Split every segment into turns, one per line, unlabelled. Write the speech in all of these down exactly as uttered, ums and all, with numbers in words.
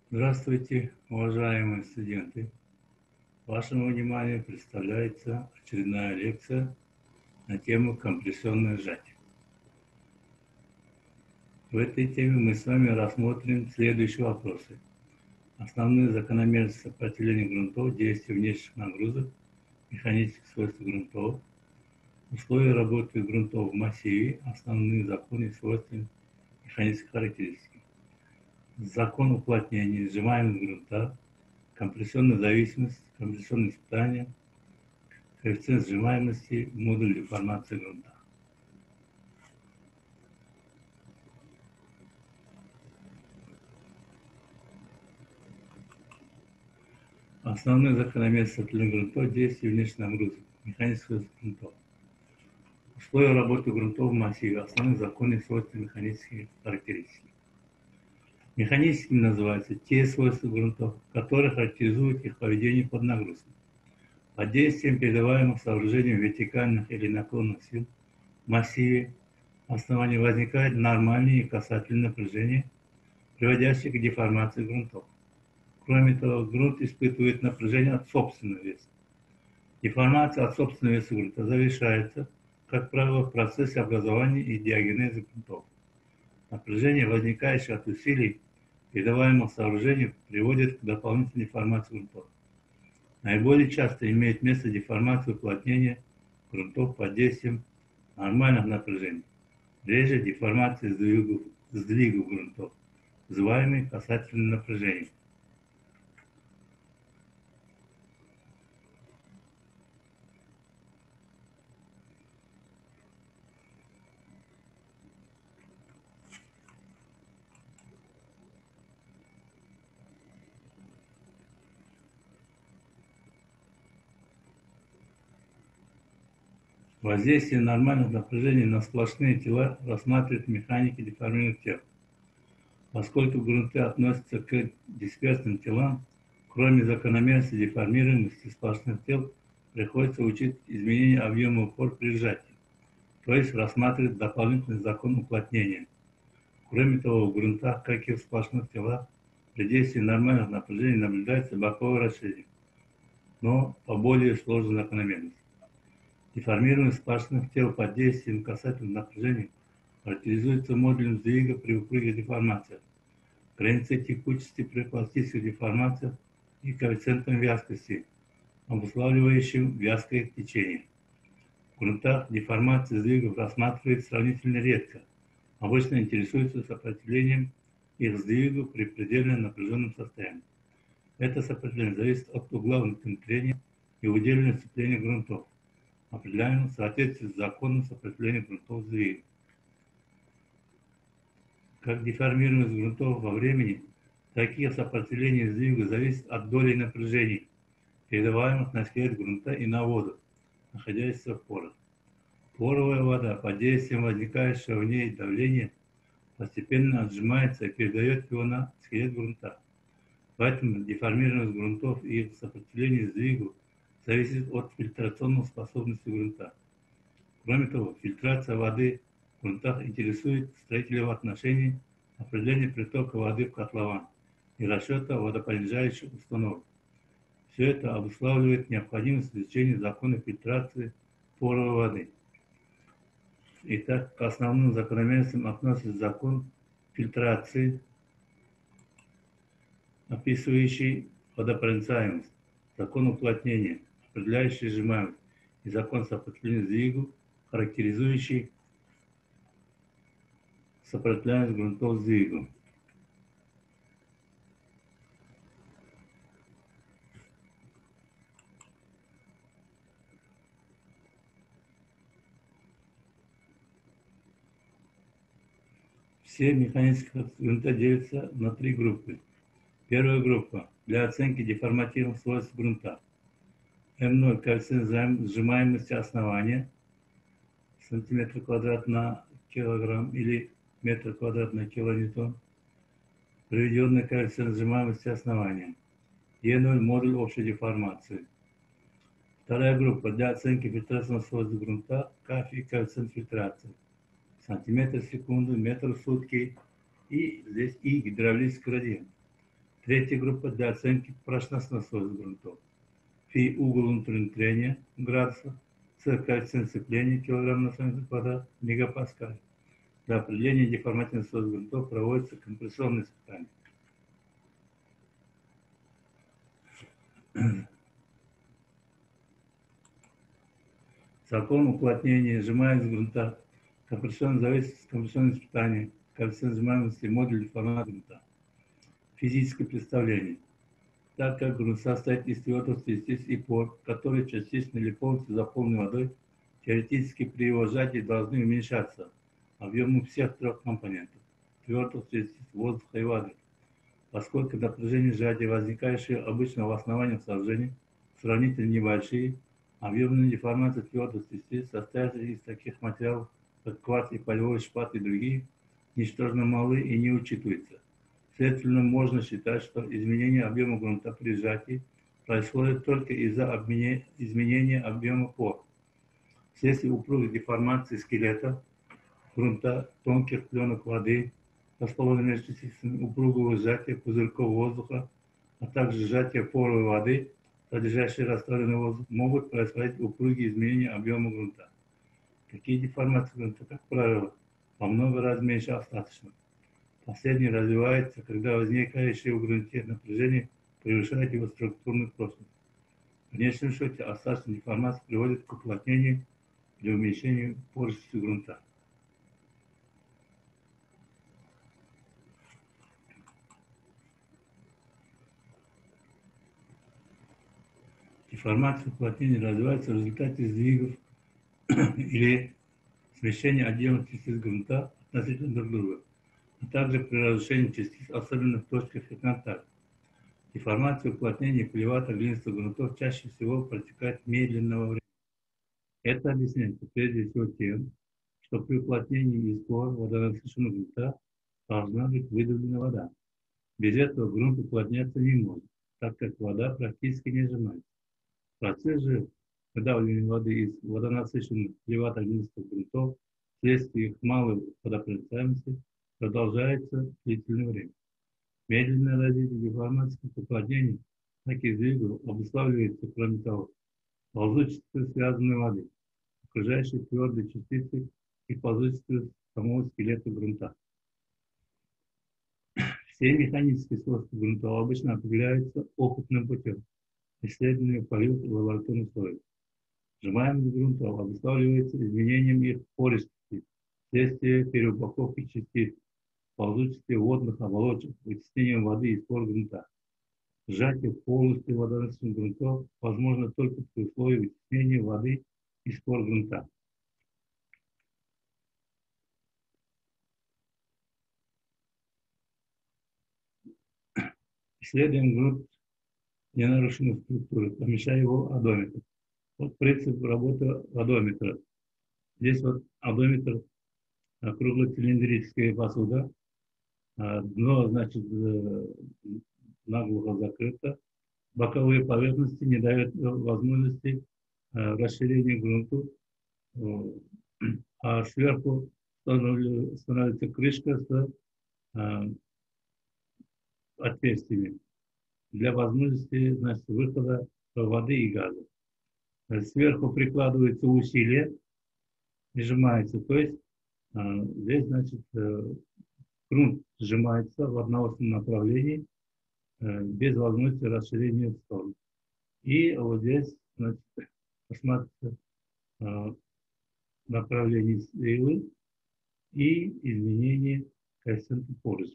Здравствуйте, уважаемые студенты! Вашему вниманию представляется очередная лекция на тему компрессионное сжатие. В этой теме мы с вами рассмотрим следующие вопросы. Основные закономерности сопротивления грунтов, действия внешних нагрузок, механических свойств грунтов, условия работы грунтов в массиве, основные законы и свойства механической характеристики, закон уплотнения, сжимаемость грунта, компрессионная зависимость, компрессионное испытание, коэффициент сжимаемости, модуль деформации грунта. Основные закономерности сопротивления грунтов, действия внешних нагрузок, механических грунтов. Условия работы грунтов в массиве, основные законы и свойства механических характеристики. Механическими называются те свойства грунтов, которые характеризуют их поведение под нагрузкой. Под действием передаваемых сооружением вертикальных или наклонных сил в массиве основания возникает нормальное и касательное напряжение, приводящее к деформации грунтов. Кроме того, грунт испытывает напряжение от собственного веса. Деформация от собственного веса грунта завершается, как правило, в процессе образования и диагенеза грунтов. Напряжение, возникающее от усилий, передаваемых сооружением, приводит к дополнительной деформации грунтов. Наиболее часто имеет место деформация уплотнения грунтов под действием нормальных напряжений. Реже деформация сдвигов, сдвигов грунтов, называемые касательным напряжением. Воздействие нормальных напряжений на сплошные тела рассматривают механики деформированных тел. Поскольку грунты относятся к дисперсным телам, кроме закономерности деформируемости сплошных тел, приходится учить изменение объема опор при сжатии, то есть рассматривать дополнительный закон уплотнения. Кроме того, в грунтах, как и в сплошных телах, при действии нормальных напряжений наблюдается боковое расширение, но по более сложной закономерности. Деформированность сплошных тел под действием касательного напряжения характеризуется модулем сдвига при упругих деформациях, границей текучести при пластических деформациях и коэффициентом вязкости, обуславливающим вязкое течение. В грунтах деформация сдвигов рассматривается сравнительно редко, обычно интересуется сопротивлением их сдвигу при предельно напряженном состоянии. Это сопротивление зависит от угла внутреннего и удельного сцепления грунтов, определяемым в соответствии с законом сопротивления грунтов сдвигу. Как деформируемость грунтов во времени, так и сопротивление сдвигу зависит от доли напряжений, передаваемых на скелет грунта и на воду, находящуюся в порах. Поровая вода под действием возникающего в ней давления постепенно отжимается и передает его на скелет грунта. Поэтому деформируемость грунтов и их сопротивление сдвигу зависит от фильтрационной способности грунта. Кроме того, фильтрация воды в грунтах интересует строителей в отношении определения притока воды в котлован и расчета водопонижающих установок. Все это обуславливает необходимость изучения закона фильтрации поровой воды. Итак, к основным закономерностям относится закон фильтрации, описывающий водопроницаемость, закон уплотнения, определяющий сжимаемость, и закон сопротивления сдвигу, характеризующий сопротивляемость грунтов сдвигу. Все механические грунта делятся на три группы. Первая группа для оценки деформативных свойств грунта. эм ноль коэффициент сжимаемости основания, сантиметр квадрат на килограмм или метр квадрат на килоньютон, приведенный коэффициент сжимаемости основания. е ноль модуль общей деформации. Вторая группа для оценки фильтрационных свойств грунта, КАФИ коэффициент фильтрации, сантиметр в секунду, метр в сутки и здесь и гидравлический градиент. Третья группа для оценки прочностного свойств грунтов. Фи угол внутреннего трения градусов, С коэффициент сцепления килограмм на сантиметр квадрат, мегапаскаль. Для определения деформательных свойств грунтов проводится компрессионное испытание. Закон уплотнения сжимаемости грунта. Компрессионная зависимость компрессионного испытания. Коэффициент сжимаемости модуль деформации грунта. Физическое представление. Так как грунт состоит из твердых частиц и пор, которые частично или полностью заполнены водой, теоретически при его сжатии должны уменьшаться объемы всех трех компонентов – твердых частиц, воздуха и воды, поскольку напряжение сжатия, возникающие обычно в основании сооружения, сравнительно небольшие, объемные деформации твердых частиц, состоящие из таких материалов, как кварц и полевой шпат и другие, ничтожно малы и не учитываются. Следовательно, можно считать, что изменение объема грунта при сжатии происходит только из-за изменения объема пор. Вследствие упругой деформации скелета, грунта, тонких пленок воды, расположенных между частицами, упругого сжатия пузырьков воздуха, а также сжатия поровой воды, содержащей растворенный воздух, могут происходить упругие изменения объема грунта. Такие деформации грунта, как правило, во много раз меньше остаточных. Последний развивается, когда возникающее в грунте напряжение превышает его структурную прочность. В конечном счете остаточная деформация приводит к уплотнению или уменьшению порости грунта. Деформация уплотнения развивается в результате сдвигов или смещения отдельных частиц грунта относительно друг друга, а также при разрушении частиц, особенно в точках их контакта. Деформация уплотнения полевато-глинистых грунтов чаще всего протекает медленно во времени. Это объясняется прежде всего тем, что при уплотнении из пор водонасыщенного грунта должна быть выдавлена вода. Без этого грунт уплотняться не может, так как вода практически не сжимается. Процесс же выдавливания воды из водонасыщенных полевато-глинистых грунтов вследствие их малой водопроницаемости продолжается длительное время. Медленное развитие деформации как уплотнений, так и сдвигов обуславливается, кроме того, ползучестью связанной воды, окружающей твердые частицы и ползучестью самого скелета грунта. Все механические свойства грунтов обычно определяются опытным путем исследования полив в лабораторных условиях. Сжимаемость грунтов обуславливается изменением их пористости вследствие переупаковки частиц, ползучести водных оболочек, вытеснением воды из пор грунта. Сжатие полностью водонасыщенных грунтов возможно только при условии вытеснения воды из пор грунта. Исследуем грунт ненарушенной структуры, помещая его одометр. Вот принцип работы одометра. Здесь вот одометр, круглоцилиндрическая посуда, дно, значит, наглухо закрыто, боковые поверхности не дают возможности расширения грунту, а сверху становится крышка с отверстиями для возможности, значит, выхода воды и газа. Сверху прикладывается усилие, сжимается, то есть здесь, значит, грунт сжимается в одноосном направлении без возможности расширения в сторону. И вот здесь, значит, посмотрите направление силы и изменение коэффициента порости.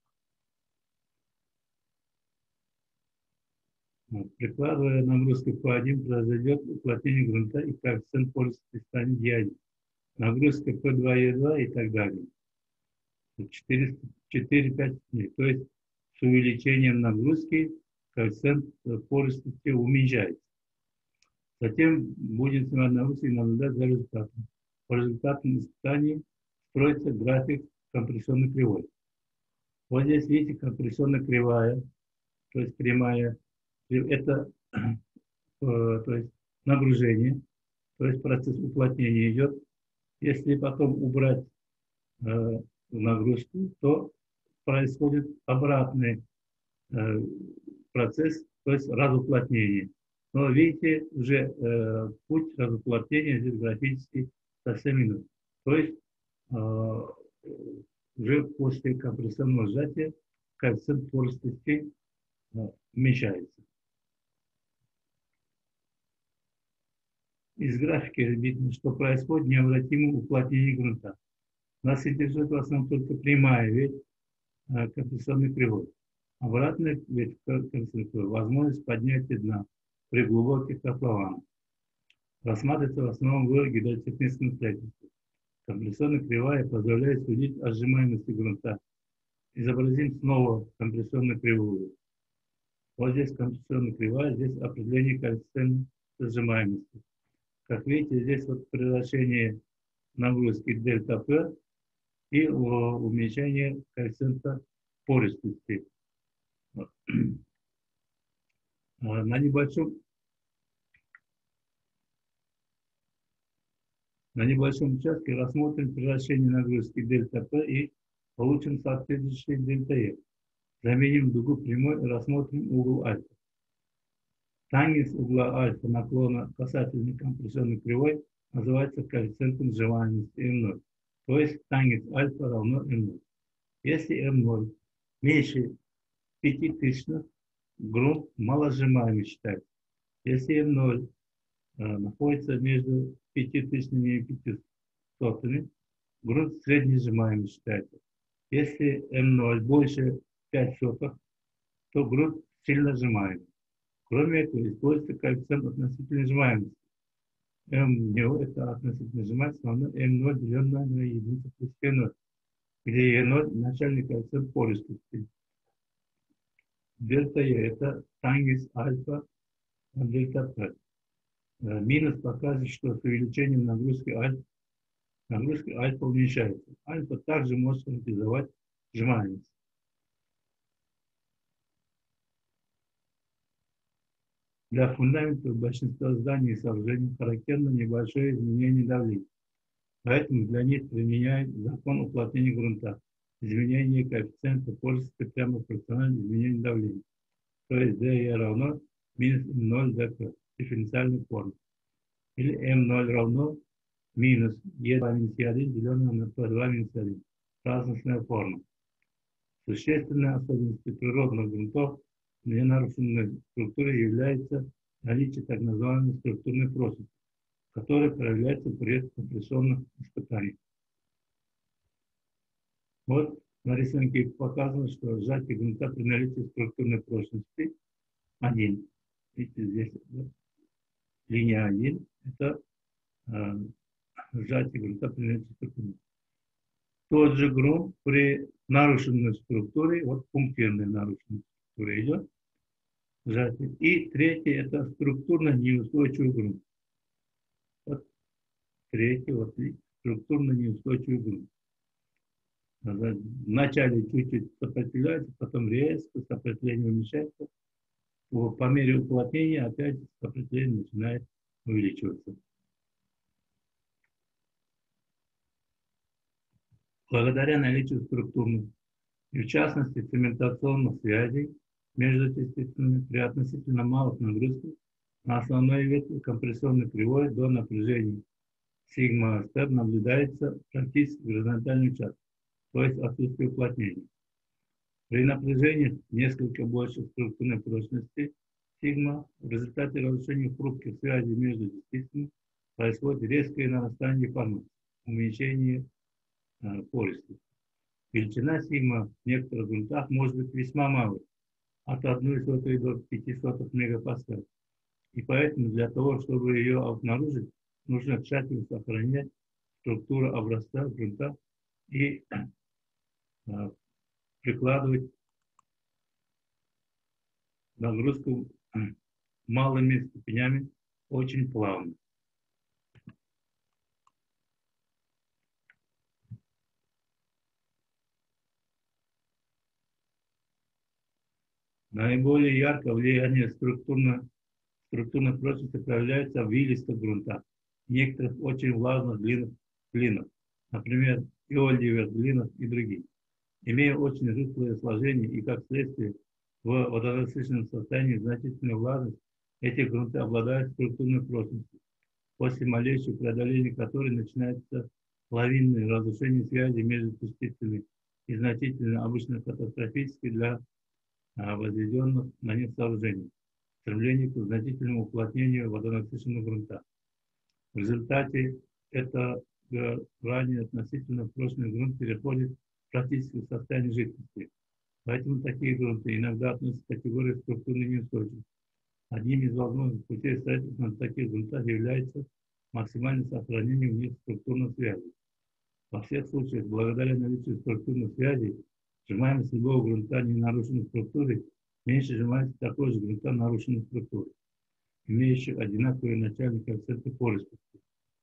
Прикладывая нагрузку П один, произойдет уплотнение грунта и коэффициент порости станет Е один. Нагрузка П два, Е два и так далее. четыре-пять дней. То есть с увеличением нагрузки коэффициент порости уменьшается. Затем будем снимать нагрузки и наблюдать за результатом. По результатам испытаний строится график компрессионной кривой. Вот здесь видите компрессионная кривая, то есть прямая. Это то есть нагружение, то есть процесс уплотнения идет. Если потом убрать э, нагрузку, то происходит обратный э, процесс, то есть разуплотнение. Но видите, уже э, путь разуплотнения здесь графически совсем иной. То есть э, уже после компрессионного сжатия коэффициент пористости э, уменьшается. Из графики видно, что происходит необратимое уплотнение грунта. Нас интересует в основном только прямая ветвь э, компрессионной кривой. Обратная ветвь компрессионной кривой — возможность поднятия дна при глубоких котлованах. Рассматривается в основном в гидротехническом строительстве. Компрессионная кривая позволяет судить о сжимаемости грунта. Изобразим снова компрессионную кривую. Вот здесь компрессионная кривая, здесь определение коэффициента сжимаемости. Как видите, здесь вот превращение нагрузки дельта P и уменьшение коэффициента пористости. На небольшом, на небольшом участке рассмотрим превращение нагрузки дельта P и получим соответствующий дельта E. Заменим дугу прямой и рассмотрим угол альфа. Тангенс угла альфа наклона касательной компрессионной кривой называется коэффициентом сжимаемости эм ноль. То есть тангенс альфа равно эм ноль. Если эм ноль меньше пяти тысячных, грунт маложимаемый считается. Если эм ноль э, находится между пяти тысячными и пятью сотыми, грунт среднесжимаемый считается. Если эм ноль больше пяти сотых, то грунт сильно сжимаемый. Кроме этого, используется коэффициент относительной сжимаемости. эм ноль это относительная сжимаемость, равно эм ноль деленное на единицу плюс е ноль, где е ноль начальный коэффициент пористости. Дельта Е это тангенс альфа от дельта П. Минус показывает, что с увеличением нагрузки альфа, нагрузка альфа уменьшается. Альфа также может характеризовать сжимаемость. Для фундаментов большинства зданий и сооружений характерно небольшое изменение давления. Поэтому для них применяют закон уплотнения грунта. Изменение коэффициента пористости прямо пропорционально изменению давления. То есть dE равно минус эм ноль dP, дифференциальной формы. Или эм ноль равно минус Е два минус Е один деленное на P два минус один. Разностная форма. Существенной особенностью природных грунтов для нарушенной структуры является наличие так называемой структурной прочности, которая проявляется при компрессионных испытаниях. Вот на рисунке показано, что сжатие грунта при наличии структурной прочности один. Видите, здесь вот, линия один – это э, сжатие грунта при наличии структурной. Тот же грунт при нарушенной структуре, вот пунктирной нарушенной структуре идет сжатие. И третий – это структурно неустойчивый грунт. Вот третий, вот структурно неустойчивый грунт. Вначале чуть-чуть сопротивляется, потом резко сопротивление уменьшается. По мере уплотнения опять сопротивление начинает увеличиваться. Благодаря наличию структурных и, в частности, цементационных связей между частицами при относительно малых нагрузках на основной ветви компрессионной кривой до напряжения сигма-степ наблюдается практически горизонтальный участок, то есть отсутствие уплотнения. При напряжении несколько больше структурной прочности сигма в результате разрушения хрупких связей между частицами происходит резкое нарастание деформации, уменьшение э, пористости. Величина сигма в некоторых грунтах может быть весьма малой, от одной сотой до пяти сотых мегапаскаль. И поэтому для того, чтобы ее обнаружить, нужно тщательно сохранять структуру образца грунта и э, прикладывать нагрузку малыми ступенями очень плавно. Наиболее ярко влияние структурно, структурной прочности проявляется в вилистых грунтах, некоторых очень влажных длинных глинах, например, иольдиевых глинах и других. Имея очень жидкое сложение и, как следствие, в водонасыщенном состоянии значительную влажность, эти грунты обладают структурной прочностью, после малейшего преодоления которой начинается лавинное разрушение связи между частицами и значительно, обычно катастрофически для а, возведенных на них сооружений, стремление к значительному уплотнению водонасыщенного грунта. В результате это ранее относительно прочный грунт переходит практически в состояние жидкости. Поэтому такие грунты иногда относятся к категории структурной неустойчивости. Одним из возможных путей строительства на таких грунтах является максимальное сохранение в них структурных связей. Во всех случаях, благодаря наличию структурных связей, сжимаемость любого грунта не нарушенной структурой меньше сжимаемости такой же грунта нарушенной структуры, имеющих одинаковые начальные коэффициенты поростности.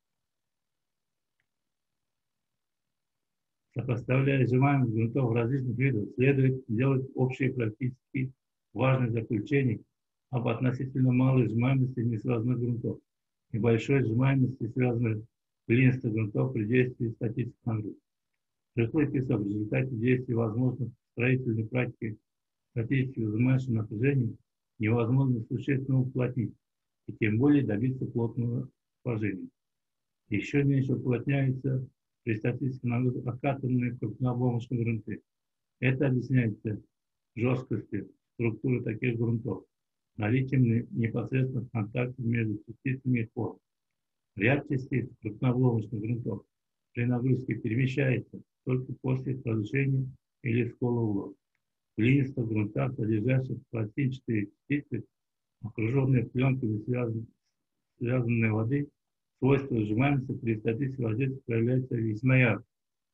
Сопоставляя сжимаемость грунтов различных видов, следует сделать общее практически важное заключение об относительно малой сжимаемости несвязанных грунтов и большой сжимаемости связанных глинистых грунтов при действии статических нагрузок. Пришлый песок в результате действия возможных строительной практики статических сжимающих напряжений невозможно существенно уплотнить и тем более добиться плотного сложения. Еще меньше уплотняется при статических нагрузках окатанные крупнообломочные грунты. Это объясняется жесткостью структуры таких грунтов, наличием непосредственных контактов между частицами и пором. Ряд частиц крупнообломочных грунтов при нагрузке перемещается только после разрушения или скола углов. В глинистых грунтах, содержащих пластинчатые частицы, окруженные пленками связан, связанной воды, свойства сжимаемости при статическом воздействии проявляются весьма ярко.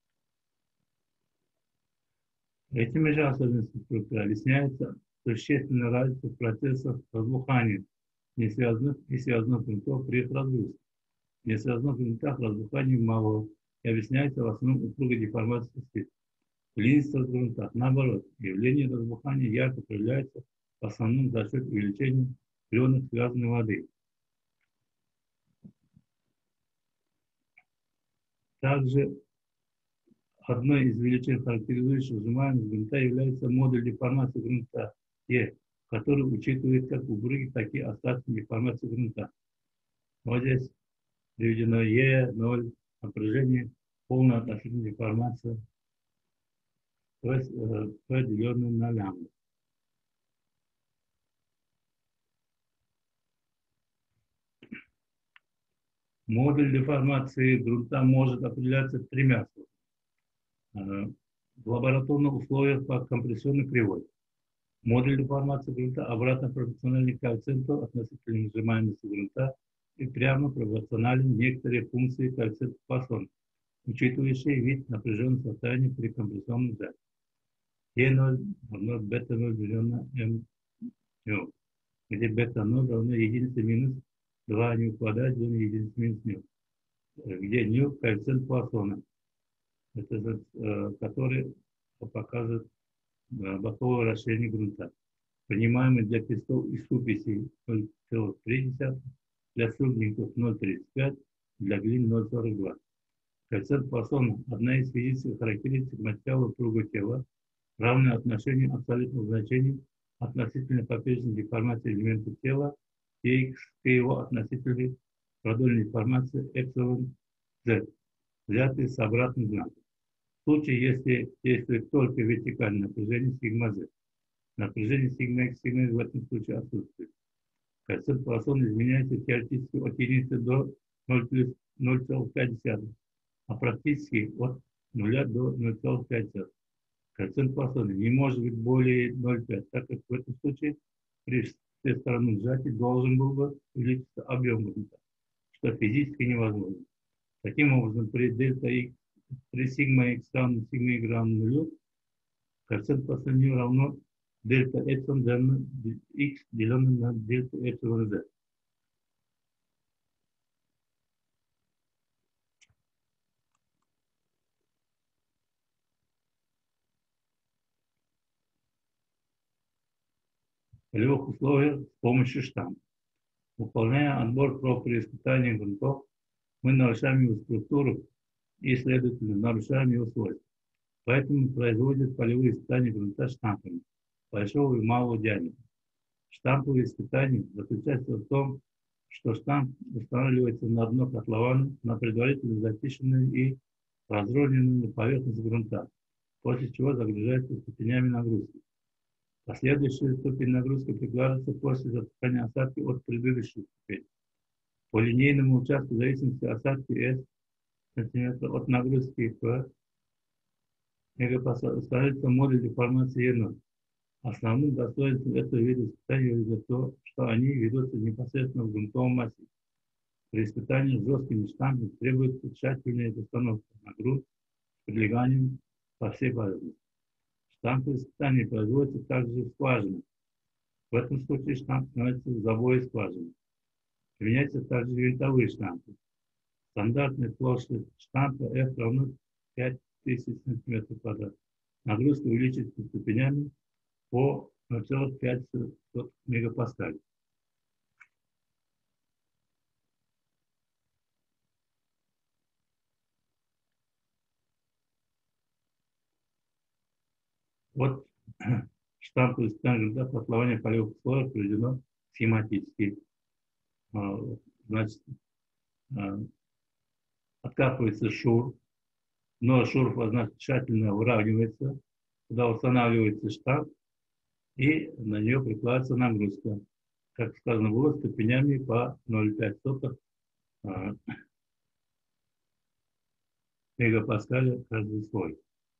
Этими же особенностями структуры объясняется существенная разница в процессах разбухания несвязанных и связанных грунтов при их разгрузке. В несвязанных грунтах разбухание мало и объясняется в основном упругой деформацией частиц. В глинистых грунтах, наоборот, явление разбухания ярко проявляется в основном за счет увеличения пленок связанной воды. Также одной из величин, характеризующих сжимаемость грунта, является модуль деформации грунта Е, который учитывает как упруги, так и остатки деформации грунта. Вот здесь приведено Е, ноль, напряжение, полная относительная деформация, то есть P деленное на лямбда. Модуль деформации грунта может определяться тремя способами. В лабораторных условиях по компрессионной кривой. Модуль деформации грунта обратно пропорциональный коэффициенту относительной сжимаемости грунта и прямо пропорционален некоторые функции коэффициента Поссона, учитывающие вид напряженного состояния при компрессионном сжатии. Е ноль равно бета ноль деленное М ню, где бета ноль равно единице минус два ню квадрат деленное единице минус ню, где ню коэффициент Поссона, это, который показывает боковое расширение грунта, принимаемый для пестов и супесей ноль целых три десятых, для срубников ноль целых тридцать пять, для глин ноль целых сорок два. Коэффициент Поссона – одна из физических характеристик материала упругого тела, равное отношению абсолютных значений относительно поперечной деформации элемента тела и к его относительной продольной деформации эпсилон z, взятые с обратным знаком. В случае, если действует только вертикальное напряжение сигма z, напряжение сигма x, сигма y в этом случае отсутствует. Коэффициент Поссона изменяется теоретически от единицы до ноль плюс ноль целых пять десятых, а практически от нуля до ноль целых пять десятых. Коэффициент Поссона не может быть более ноль целых пять, так как в этом случае при всестороннем сжатии должен был бы увеличиться объем грунта, что физически невозможно. Таким образом, при дельта x, при сигма x равно сигма y равно нулю, коэффициент Поссона равно дельта эпсилон равно x деленное на дельта эпсилон z. В полевых условиях с помощью штамма. Выполняя отбор проб при испытании грунтов, мы нарушаем его структуру и, следовательно, нарушаем его свойства. Поэтому производят полевые испытания грунта штампами. большого и малого диаметра. Штамповые испытания заключаются в том, что штамп устанавливается на дно котлована на предварительно зачищенную и разровненную поверхность грунта, после чего загружается ступенями нагрузки. Последующая ступень нагрузки прикладывается после затухания осадки от предыдущей ступени. По линейному участку в зависимости от осадки S см от нагрузки P мегапаскаль ставится модуль деформации Е ноль. Основным достоинством этого вида испытаний является то, что они ведутся непосредственно в грунтовом массиве. При испытании с жесткими штампами требуется тщательная установка на грунт с прилеганием по всей поверхности. Штампы испытаний производятся также в скважинах. В этом случае штамп становится в забое скважины. Применяются также винтовые штампы. Стандартная площадь штампа F равно пять тысяч сантиметров квадратных. Нагрузка увеличивается ступенями по ноль целых пять десятых мегапаскаля. Вот штампы испытания грунта котлования полевых слоев приведено схематически. Значит, откапывается шур, но шур, значит, тщательно выравнивается, туда устанавливается штамп, и на нее прикладывается нагрузка. Как сказано было, ступенями по ноль целых пять десятых мегапаскаля каждый слой.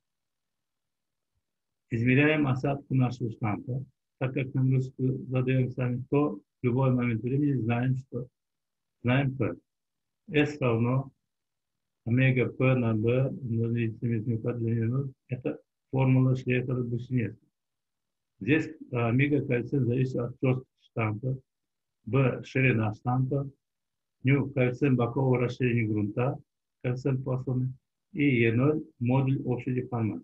Измеряем осадку нашего штампа. Так как нагрузку задаем сами, то в любой момент времени знаем, что знаем P. S равно омега P на B умножить на длину ноль. Это формула Шлейфера-Бушинецкого. Здесь омега коэффициент зависит от жесткости штампа, B ширина штампа, ню коэффициент бокового расширения грунта, коэффициент плафона, и Е ноль модуль общей деформации.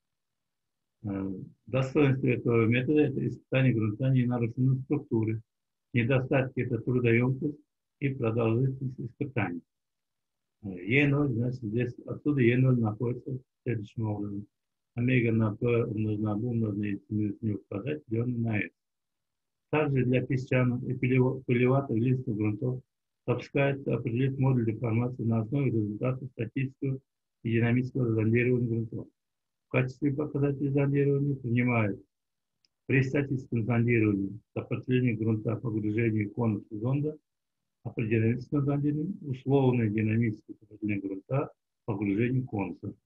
Достоинство этого метода – это испытание грунта ненарушенной структуры. Недостатки – это трудоемкость и продолжительность испытаний. Е ноль, значит, здесь отсюда Е ноль находится следующим образом. Омега на P умножить на B умножить на минус ню в квадрате, деленное на S. Также для песчаных и пылеватых листных грунтов допускается определить модуль деформации на основе результатов статического и динамического зондирования грунтов. В качестве показателей зондирования принимают при статическом зондировании сопротивление грунта погружению конуса зонда, а при динамическом зондировании условное динамическое сопротивление грунта погружению конуса.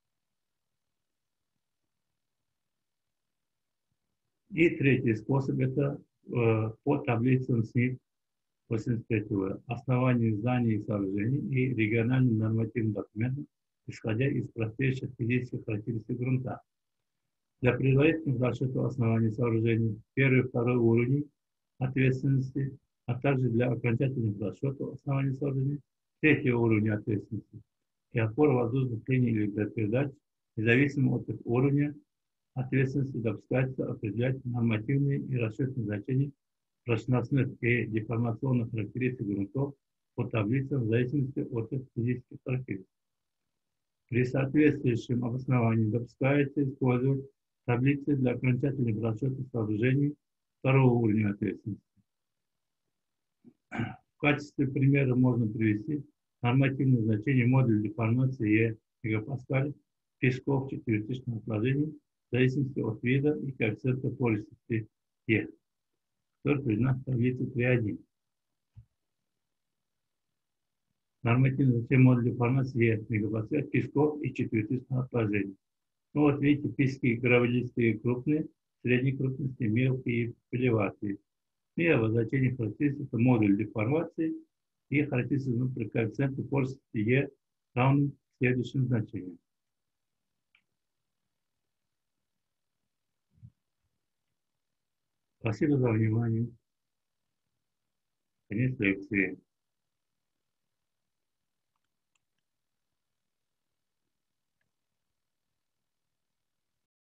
И третий способ – это э, по таблицам СНИП восемьдесят третьего основанию зданий и сооружений и региональным нормативным документам, исходя из простейших физических характеристик грунта. Для предварительных расчетов оснований сооружений первый и второй уровней ответственности, а также для окончательных расчетов оснований сооружений третьего уровня ответственности и опор воздушных линий или передач, независимо от их уровня ответственности, допускается определять нормативные и расчетные значения прочностных и деформационных характеристик грунтов по таблицам в зависимости от их физических характеристик. При соответствующем обосновании допускается использовать таблицы для окончательных расчетов сооружений второго уровня ответственности. В качестве примера можно привести нормативное значение модуля деформации Е мегапаскаль песков четырехтысячного сложения в зависимости от вида и коэффициента порости Е, который приведена в таблице три точка один. Нормативное значение модуля деформации Е мегапаскаль песков и четырехтысячного сложения. Ну вот видите, пески гравелистые крупные, средней крупности, мелкие и пылеватые. И обозначение характеристики модуль деформации и характеристики при коэффициенте порости Е равны следующим значениям. Спасибо за внимание. Конец лекции.